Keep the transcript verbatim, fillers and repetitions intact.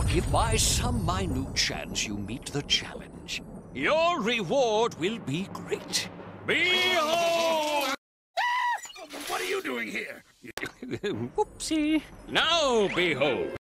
If by some minute chance you meet the challenge, your reward will be great. Behold! What are you doing here? Whoopsie. Now behold.